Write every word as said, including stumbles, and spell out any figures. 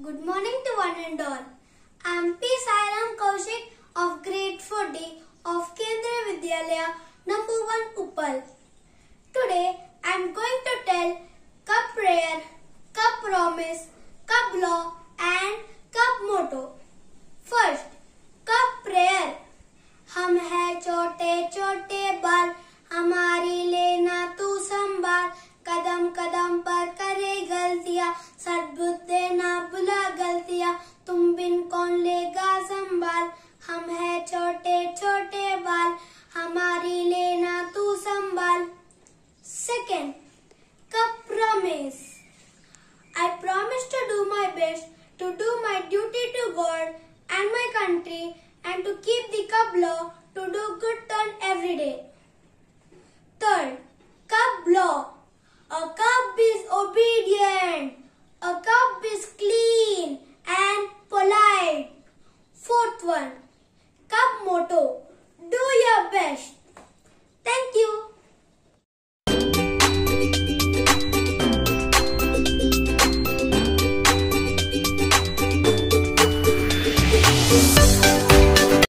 Good morning to one and all. I am P. Sairam Kaushik of grade four D of Kendriya Vidyalaya number one Uppal. Today I am going to tell Cup prayer, Cup promise, Cup law and Cup motto. First, Cup prayer. हम है छोटे छोटे बाल, हमारी लेना तू संभाल, कदम कदम पर करे गलतियाँ, सद्बुद्ध देना बुला गलतियाँ, तुम बिन कौन लेगा संभाल, हम है छोटे छोटे बाल, हमारी लेना तू संभाल. Second, Cup promise. I promise to do my best, to do my duty to God and my country, and to keep the cup law, to do good turn every day. Third, Cup law. A cup is obedient, a cup is clean, and